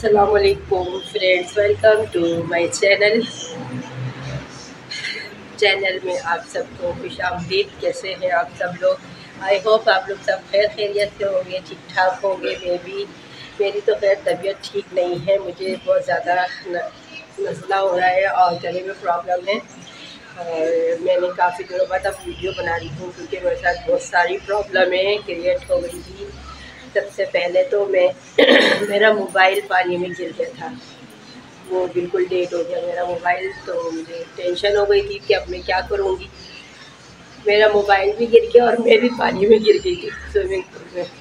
अस्सलामुअलैकुम friends, welcome to my channel में आप सबको खुश आमदीद। कैसे हैं आप सब लोग? आई होप आप लोग सब खैर खैरियत से होंगे, ठीक ठाक होंगे। मेरी तो खैर तबीयत ठीक नहीं है, मुझे बहुत ज़्यादा नज़ला हो रहा है और गले में प्रॉब्लम है। और मैंने काफ़ी दिनों बाद अब वीडियो बना रही हूँ क्योंकि मेरे साथ बहुत सारी प्रॉब्लमें क्रिएट हो गई थी। सबसे पहले तो मैं मेरा मोबाइल पानी में गिर गया था, वो बिल्कुल डेड हो गया मेरा मोबाइल। तो मुझे टेंशन हो गई थी कि अब मैं क्या करूँगी। मेरा मोबाइल भी गिर गया और मैं भी पानी में गिर गई थी स्विमिंग पूल में।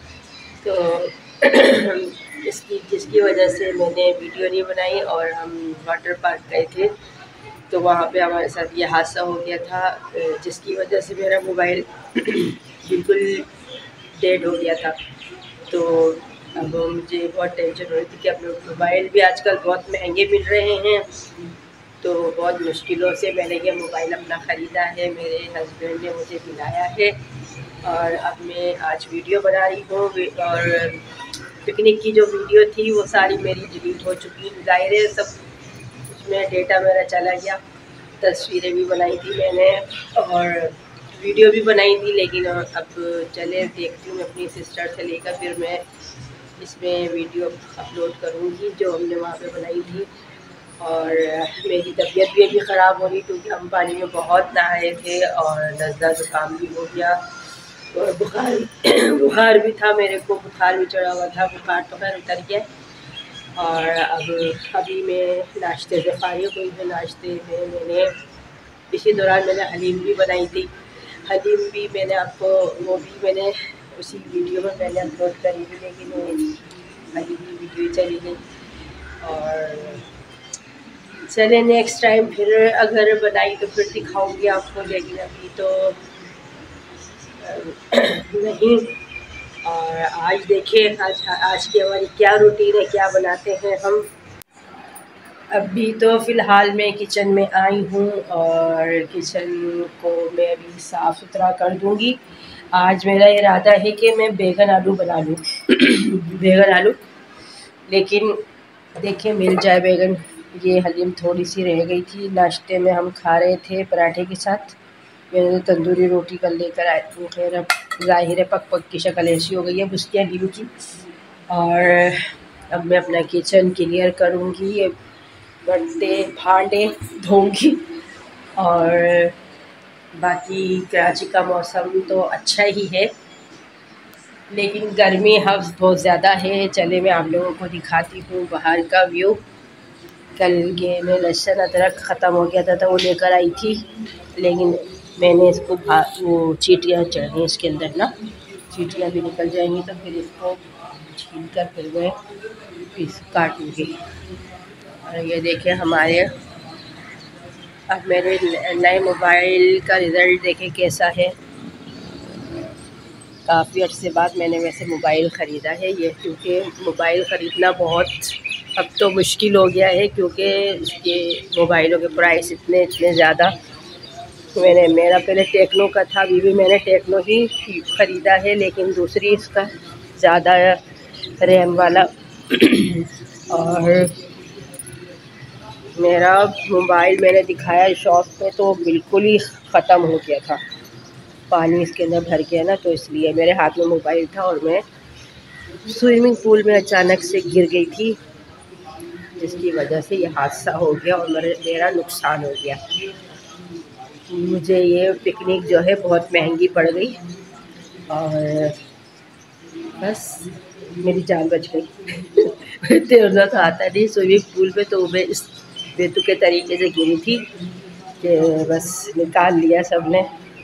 तो जिसकी वजह से मैंने वीडियो नहीं बनाई और हम वाटर पार्क गए थे तो वहाँ पे हमारे साथ ये हादसा हो गया था, जिसकी वजह से मेरा मोबाइल बिल्कुल डेड हो गया था। तो अब मुझे बहुत टेंशन हो रही थी कि अब मोबाइल भी आजकल बहुत महंगे मिल रहे हैं, तो बहुत मुश्किलों से मैंने ये मोबाइल अपना ख़रीदा है। मेरे हस्बैंड ने मुझे दिलाया है और अब मैं आज वीडियो बना रही हूँ। और पिकनिक की जो वीडियो थी वो सारी मेरी डिलीट हो चुकी, ज़ाहिर है सब उसमें डेटा मेरा चला गया। तस्वीरें भी बनाई थी मैंने और वीडियो भी बनाई थी, लेकिन अब चले देखती हूँ अपनी सिस्टर से लेकर फिर मैं इसमें वीडियो अपलोड करूँगी जो हमने वहाँ पे बनाई थी। और मेरी तबीयत भी अभी ख़राब हो रही क्योंकि हम पानी में बहुत नहाए थे और नज़ला ज़ुकाम भी हो गया और बुखार भी था, मेरे को बुखार भी चढ़ा हुआ था। बुखार तो खैर उतर गया और अब अभी मैं नाश्ते से फारिग हुई हूँ। नाश्ते में मैंने इसी दौरान मैंने हलीम भी बनाई थी। हलीम भी मैंने आपको वो भी मैंने उसी वीडियो में पहले अपलोड करी थी, लेकिन हलीम की वीडियो चली गई। और चले नेक्स्ट टाइम फिर अगर बनाई तो फिर दिखाऊंगी आपको, लेकिन अभी तो नहीं। और आज देखिए आज की हमारी क्या रूटीन है, क्या बनाते हैं हम। अभी तो फ़िलहाल मैं किचन में आई हूँ और किचन को मैं अभी साफ़ सुथरा कर दूँगी। आज मेरा इरादा है कि मैं बैगन आलू बना लूँ बैगन आलू, लेकिन देखिए मिल जाए बैगन। ये हलीम थोड़ी सी रह गई थी, नाश्ते में हम खा रहे थे पराठे के साथ। मैंने तंदूरी रोटी कल लेकर आई थी, खैर अब ज़ाहिर है पक पक की शक्ल ऐसी हो गई है उसकी हलीम की। और अब मैं अपना किचन क्लियर करूँगी, ये बर्तन भांडे धोंगी। और बाकी कराची का मौसम तो अच्छा ही है, लेकिन गर्मी हफ्स बहुत ज़्यादा है। चले मैं आप लोगों को दिखाती हूँ बाहर का व्यू। कल ये मैं लहसुन अदरक ख़त्म हो गया था तो वो लेकर आई थी, लेकिन मैंने इसको वो चींटियाँ चढ़ी इसके अंदर ना, चींटियाँ भी निकल जाएंगी तो फिर इसको छील कर फिर मैं पीस काटूँगी। और ये देखिए हमारे अब मेरे नए मोबाइल का रिज़ल्ट देखें कैसा है। काफ़ी अर्से बाद मैंने वैसे मोबाइल ख़रीदा है ये, क्योंकि मोबाइल ख़रीदना बहुत अब तो मुश्किल हो गया है क्योंकि इसके मोबाइलों के प्राइस इतने ज़्यादा। मेरा पहले टेक्नो का था, अभी भी मैंने टेक्नो ही ख़रीदा है, लेकिन दूसरी इसका ज़्यादा रैम वाला। और मेरा मोबाइल मैंने दिखाया शॉप पे तो बिल्कुल ही ख़त्म हो गया था, पानी इसके अंदर भर गया ना, तो इसलिए मेरे हाथ में मोबाइल था और मैं स्विमिंग पूल में अचानक से गिर गई थी, जिसकी वजह से ये हादसा हो गया और मेरा नुकसान हो गया। मुझे ये पिकनिक जो है बहुत महंगी पड़ गई और बस मेरी जान बच गई तैरना तो आता नहीं स्विमिंग पूल में, तो मैं इस बेतुके तरीके से गिरी थी कि बस निकाल लिया सब ने।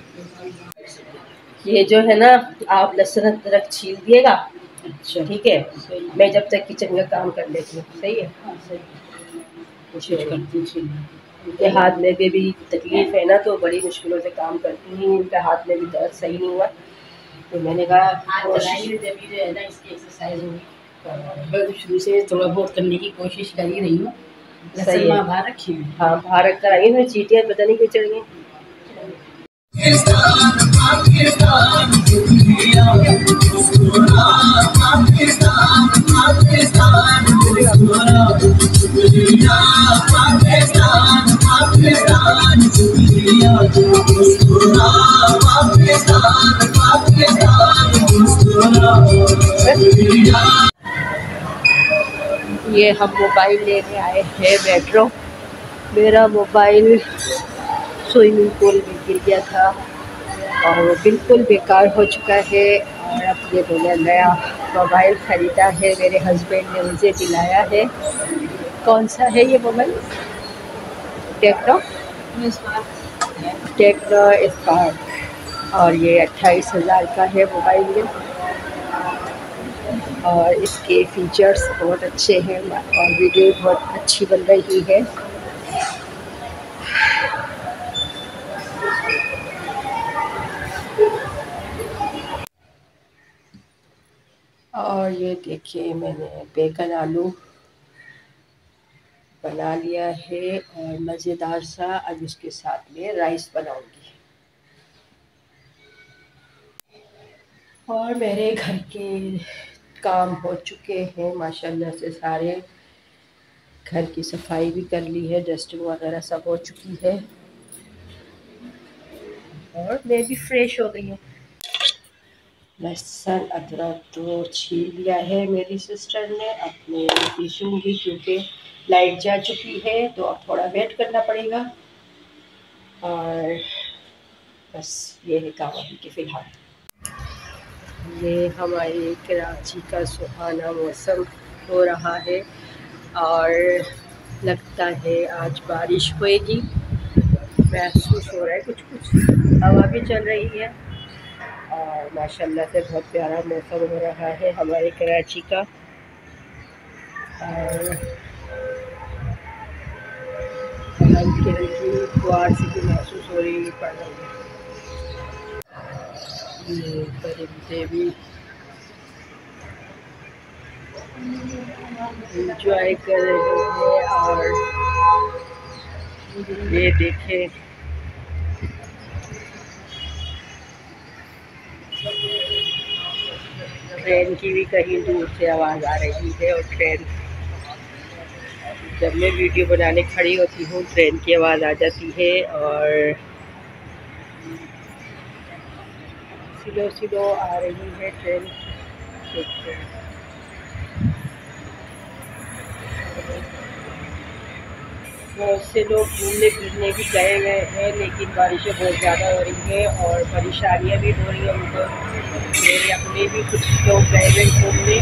ये जो है ना, आप लहसुन अदरक छील दिएगा, अच्छा ठीक है। मैं जब तक किचन का काम कर लेती हूँ, सही है। उनके हाथ में भी तकलीफ़ है ना, तो बड़ी मुश्किलों से काम करती हूँ। उनके हाथ में भी दर्द सही नहीं हुआ, तो मैंने कहा एक्सरसाइज होगी। शुरू से थोड़ा बहुत करने की कोशिश कर ही रही हूँ। सही है, बाहर रखी है। हाँ बाहर रख कर आई हूँ, चींटियाँ पता नहीं क्यों चढ़ गई। ये हम मोबाइल लेने आए हैं मेट्रो। मेरा मोबाइल स्विमिंग पूल में गिर गया था और वो बिल्कुल बेकार हो चुका है। और अब ये मैंने नया मोबाइल ख़रीदा है, मेरे हस्बैंड ने मुझे दिलाया है। कौन सा है ये मोबाइल? Tecno Spark. और ये 28,000 का है मोबाइल में। और इसके फीचर्स बहुत अच्छे हैं और वीडियो बहुत अच्छी बन रही है। और ये देखिए मैंने बैगन आलू बना लिया है और मज़ेदार सा। अब इसके साथ में राइस बनाऊंगी। और मेरे घर के काम हो चुके हैं माशाल्लाह से। सारे घर की सफाई भी कर ली है, डस्टिंग वगैरह सब हो चुकी है और मैं भी फ्रेश हो गई हूँ। लहसुन अदरक तो छील लिया है मेरी सिस्टर ने। अपने पीसूँगी क्योंकि लाइट जा चुकी है तो अब थोड़ा वेट करना पड़ेगा। और बस ये है काम अभी के फ़िलहाल। ये हमारे कराची का सुहाना मौसम हो रहा है और लगता है आज बारिश होएगी। महसूस हो रहा है कुछ कुछ, हवा भी चल रही है और माशाल्लाह से बहुत प्यारा मौसम हो रहा है हमारे कराची का। और हल्की हल्की फुहार सी भी महसूस हो रही पड़ रही है। ये परिंदे भी इंजॉय कर रहे हैं। और ये देखें ट्रेन की भी कहीं दूर से आवाज़ आ रही है। और ट्रेन, जब मैं वीडियो बनाने खड़ी होती हूँ ट्रेन की आवाज़ आ जाती है। और स्लो स्लो आ रही है ट्रेन। बहुत से लोग घूमने फिरने भी गए हुए हैं लेकिन बारिशें बहुत ज़्यादा हो रही हैं और परेशानियाँ भी हो रही हैं उनको। मेरे अपने भी कुछ लोग गए हुए घूमने।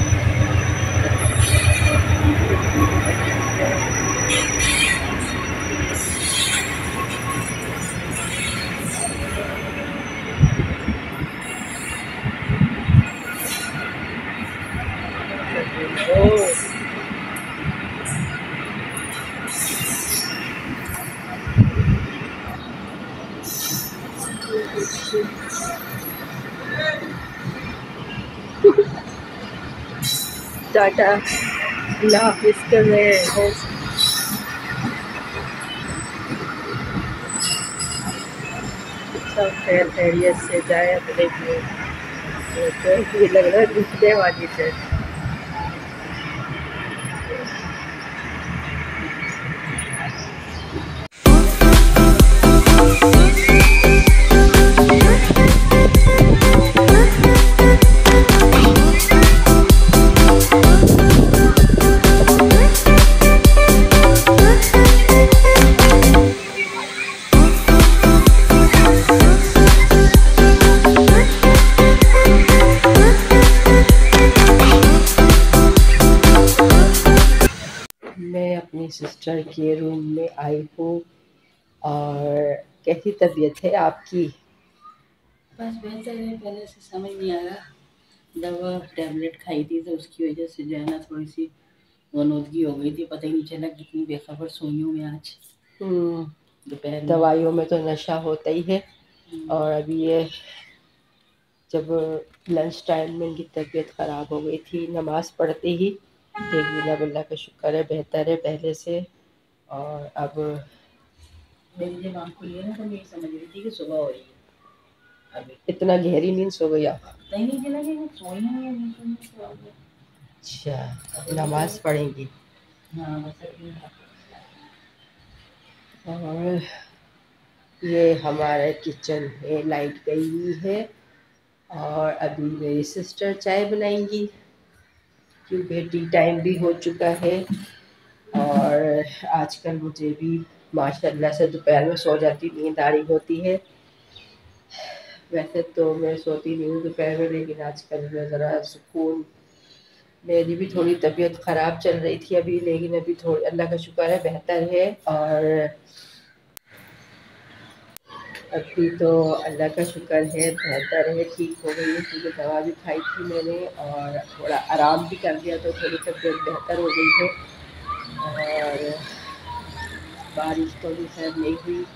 टाटा हाफिज़ कर रहे हैं। सब खैर खैरियत से जाए अपने लिए। तो ये लग रहा है रुकने वाली ट्रेन। मैं अपनी सिस्टर के रूम में आई हूँ। और कैसी तबीयत है आपकी? बस बेहतर है, पहले से समझ नहीं आ रहा। दवा टैबलेट खाई थी तो उसकी वजह से जो है ना थोड़ी सी वनोदगी हो गई थी। पता ही नहीं चला कितनी बेखबर सोई हूँ मैं आज दोपहर में। दवाइयों में तो नशा होता ही है। और अभी ये जब लंच टाइम में इनकी तबीयत ख़राब हो गई थी, नमाज़ पढ़ते ही लेकिन अब अल्लाह का शुक्र है बेहतर है पहले से। और अब मेरी जब आँख खुली है ना तो मैं ये समझ रही थी कि सुबह हो रही है। अभी इतना गहरी नींद सो गई आप? पता ही नहीं चला कि मैं सोई हूँ या नहीं सोई हूँ। अच्छा, नमाज़ पढ़ेंगी? हाँ बस अभी। और ये हमारा किचन में लाइट गई हुई है और अभी मेरी सिस्टर चाय बनाएंगी क्योंकि टी टाइम भी हो चुका है। और आजकल मुझे भी माशाल्लाह से दोपहर में सो जाती, नींद आ रही होती है। वैसे तो मैं सोती नहीं हूँ दोपहर में, लेकिन आजकल मैं ज़रा सुकून, मेरी भी थोड़ी तबीयत ख़राब चल रही थी अभी, लेकिन अभी थोड़ी अल्लाह का शुक्र है बेहतर है। और अभी तो अल्लाह का शुक्र है बेहतर है, ठीक हो गई है क्योंकि दवा भी खाई थी मैंने और थोड़ा आराम भी कर लिया तो थोड़ी तबीयत बेहतर हो गई है। और बारिश तो भी खैर नहीं हुई,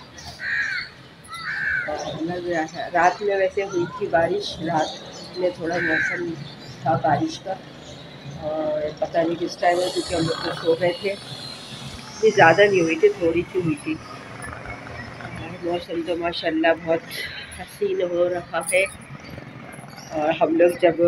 लग रहा है रात में वैसे हुई थी बारिश, रात में थोड़ा मौसम था बारिश का। और पता नहीं किस टाइम है क्योंकि हम लोग तो सो गए थे, इतनी ज़्यादा नहीं हुई थी, थोड़ी सी हुई थी। मौसम तो माशाल्लाह बहुत हसीन हो रहा है। और हम लोग जब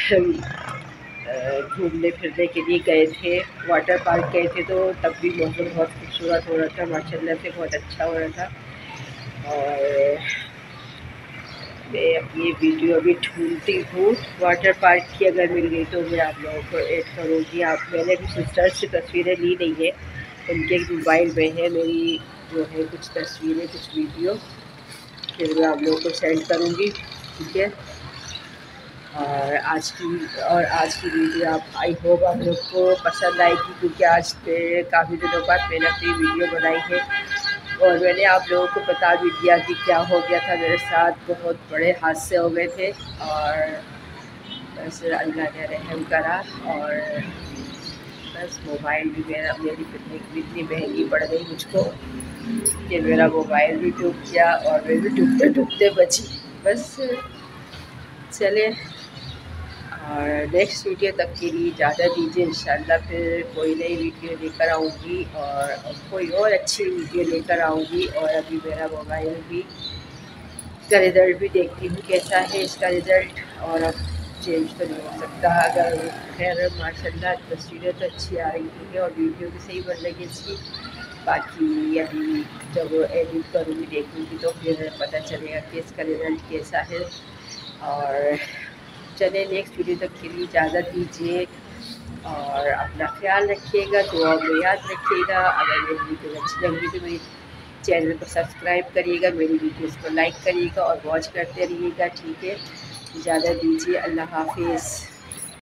घूमने फिरने के लिए गए थे, वाटर पार्क गए थे, तो तब भी मौसम बहुत खूबसूरत हो रहा था, माशाल्लाह से बहुत अच्छा हो रहा था। और मैं अपनी वीडियो भी ढूंढती हूँ वाटर पार्क की, अगर मिल गई तो मैं आप लोगों को ऐड करूँगी। मैंने भी सिस्टर्स से तस्वीरें ली नहीं है, उनके मोबाइल में है मेरी जो है कुछ तस्वीरें, कुछ वीडियो, फिर मैं आप लोगों को सेंड करूँगी, ठीक है। और आज की वीडियो आई होप आप लोग को पसंद आएगी, क्योंकि आज काफ़ी दिनों बाद मैंने अपनी वीडियो बनाई है और मैंने आप लोगों को बता भी दिया कि क्या हो गया था मेरे साथ। बहुत बड़े हादसे हो गए थे और बस अल्लाह ने रहम करा। और बस मोबाइल भी मेरी इतनी महंगी पड़ गई मुझको कि मेरा मोबाइल भी डूब गया और मैं भी डूबते डूबते बची। बस चले, और नेक्स्ट वीडियो तक के लिए इजाज़त दीजिए। इंशाल्लाह फिर कोई नई वीडियो लेकर आऊँगी और कोई और अच्छी वीडियो लेकर आऊँगी। और अभी मेरा मोबाइल भी का रिज़ल्ट भी देखती हूँ कैसा है इसका रिज़ल्ट, और अब चेंज तो नहीं हो सकता। अगर खैर माशाल्लाह तस्वीरें तो अच्छी आ रही है और वीडियो भी सही बन रही है इसकी। बाकी अभी जब एडिट करूँगी देखूँगी तो फिर पता चलेगा कि इसका रिज़ल्ट कैसा है। और चले नेक्स्ट वीडियो तक के लिए इजाज़त दीजिए और अपना ख्याल रखिएगा, दुआ में याद रखिएगा। अगर मेरी वीडियो अच्छी लगी तो मेरी चैनल को सब्सक्राइब करिएगा, मेरी वीडियोस को लाइक करिएगा और वॉच करते रहिएगा, ठीक है। इजाज़त दीजिए, अल्लाह हाफिज़।